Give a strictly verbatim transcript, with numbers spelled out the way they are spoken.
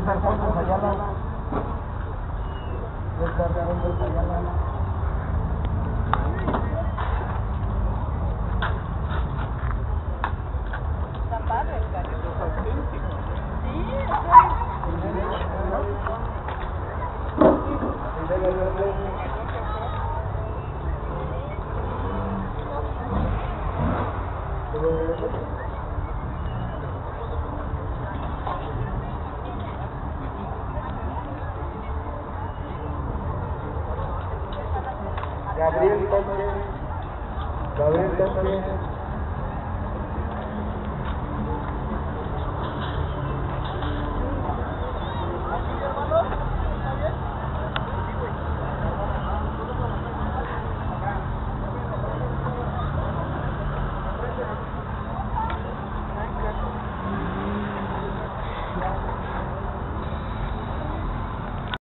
César Fuentes Ayala. César Fuentes Ayala. Está padre el carro. Es auténtico. Sí, Gabriel Sánchez, Gabriel Sánchez.